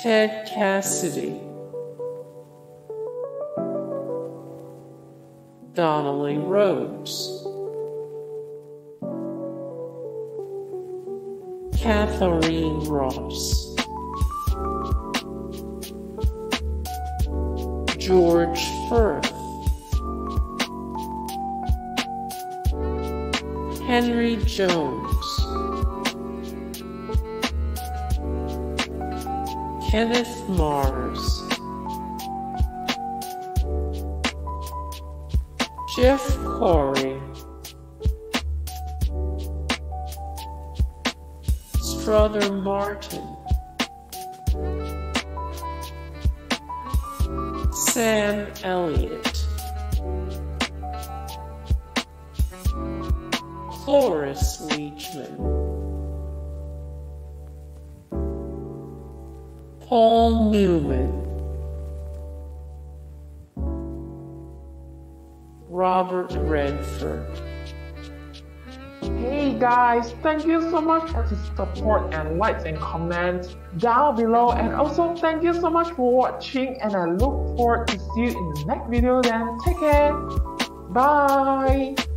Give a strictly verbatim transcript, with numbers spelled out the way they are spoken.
Ted Cassidy, Donnelly Rhodes, Katharine Ross, George Firth, Henry Jones, Kenneth Mars, Jeff Corey, Strother Martin, Sam Elliott, Cloris Leachman, Paul Newman, Robert Redford. Hey guys, thank you so much for the support and likes and comments down below, and also thank you so much for watching, and I look forward to see you in the next video. Then take care, bye.